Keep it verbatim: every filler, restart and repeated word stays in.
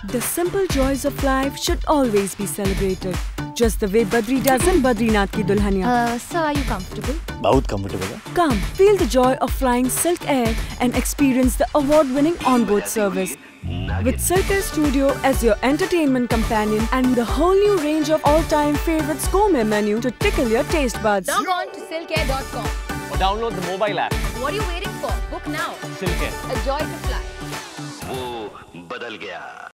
The simple joys of life should always be celebrated, just the way Badri does in Badrinath Ki Dulhania. Uh, sir, are you comfortable? बहुत comfortable है. Come, feel the joy of flying Silk Air and experience the award-winning onboard service. With Silk Air Studio as your entertainment companion and the whole new range of all-time favorites gourmet menu to tickle your taste buds. Log on to silk air dot com or download the mobile app. What are you waiting for? Book now. Silk Air. A joy to fly. वो बदल गया.